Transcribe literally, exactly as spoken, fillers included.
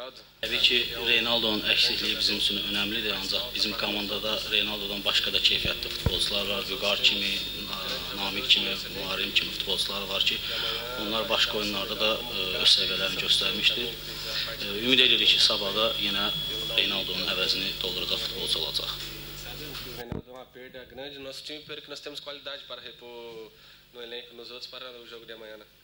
Təbii ki, Reynaldonun əksikliyi bizim üçün önəmlidir, ancaq bizim komandada Reynaldodan başqa da keyfiyyətli futbolçular var. Vüqar kimi, Namiq kimi, Muharrem kimi futbolçular var ki, onlar başqa oyunlarda da öz səviyyələrini göstərmişdir. Ümid edirik ki, sabahda yenə Reynaldonun əvəzini dolduracaq futbolçu olacaq. Reynaldo é uma perda grande no nosso time, pelo que nós temos qualidade para repor no elenco nos outros para o jogo de amanhã.